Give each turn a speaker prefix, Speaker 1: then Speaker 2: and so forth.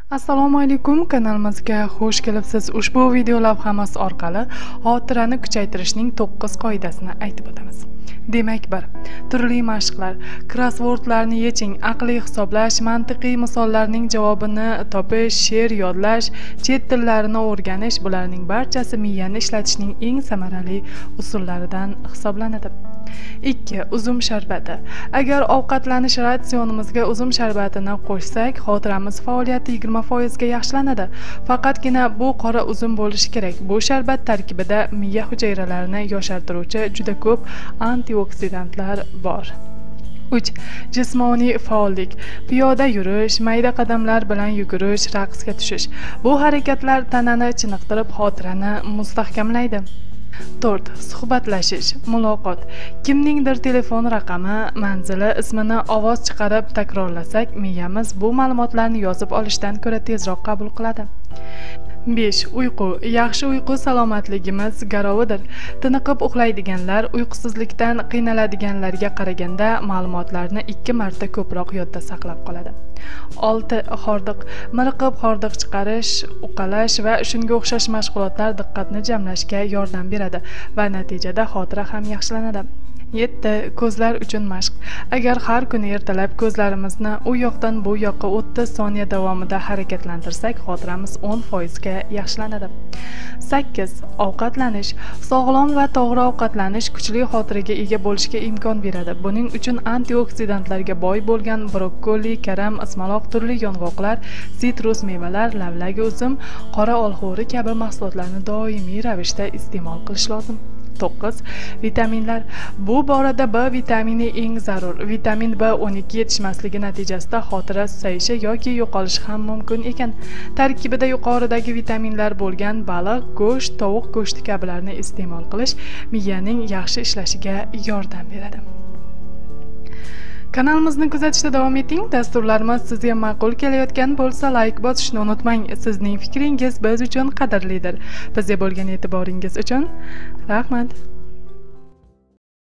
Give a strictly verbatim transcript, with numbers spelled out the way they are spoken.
Speaker 1: Assalomu alaykum, kanalimizga xush kelibsiz. Ushbu video lavhamiz orqali xotirani kuchaytirishning to'qqiz qoidasini aytib o'tamiz. Demak, bir. Turli mashqlar, crosswordlarni yeching, aqliy hisoblash, mantiqiy misollarning javobini topish, she'r yodlash, chet tillarini o'rganish bularning barchasi miyani ishlatishning eng samarali usullaridan hisoblanadi. ikki. Uzum sharbati. Agar ovqatlanish ratsionimizga uzum sharbatini qo'shsak, xotiramiz faoliyati yigirma foiz ga yaxshilanadi. Faqatgina bu qora uzum bo'lishi kerak. Bu sharbat tarkibida miya hujayralarini yoshartiruvchi juda ko'p antioksidantlar bor. uch. Jismoniy faollik. Piyoda yurish, mayda qadamlar bilan yugurish, raqsga tushish. Bu harakatlar tanani chiniqtirib, xotirani mustahkamlaydi. to'rt. Suhbatlashish, muloqot. Kimningdir telefon raqami, manzili, ismini ovoz chiqarib takrorlasak, miyamiz bu ma'lumotlarni yozib olishdan ko'ra tezroq qabul qiladi. besh. Uyqu. Yaxshi uyqu salomatligimiz garovidir. Tiniqib uxlaydiganlar uyqusizlikdan qiynaladiganlarga qaraganda ma'lumotlarni ikki marta ko'proq yodda saqlab qoladi. olti. Hordiq. Miriqib hordiq chiqarish, uqalash va shunga o'xshash mashg'ulotlar diqqatni jamlashga yordam beradi va natijada xotira ham yaxshilanadi. yetti. Ko'zlar uchun mashq. Agar har kuni ertalab ko'zlarimizni u yoqdan bu yoqqa o'ttiz soniya davomida harakatlantirsak, xotiramiz o'n foiz ga yaxshilanadi. sakkiz. Ovqatlanish. Sog'lom va to'g'ri ovqatlanish kuchli xotiraga ega bo'lishga imkon beradi. Buning uchun antioksidantlarga boy bo'lgan brokkoli, karam, ismaloq, turli yong'oqlar, sitrus mevalar, lavlagi uzum, qora olxo'ri kabi mahsulotlarni doimiy ravishda iste'mol qilish lozim. to'qqiz. Vitaminlar. Bu borada B vitamini eng zarur. Vitamin B o'n ikki yetishmasligi natijasida xotira susayishi yoki yo'qolishi ham mumkin ekan. Tarkibida yuqoridagi vitaminlar bo'lgan baliq, go'sht, tovuq go'shti kabilarni iste'mol qilish miyaning yaxshi ishlashiga yordam beradi. Kanalimizni kuzatishda davom eting. Dasturlarimiz sizga ma'qul kelayotgan bo'lsa, like bosishni unutmang. Sizning fikringiz biz uchun qadrlidir. Bizga bo'lgan e'tiboringiz uchun rahmat.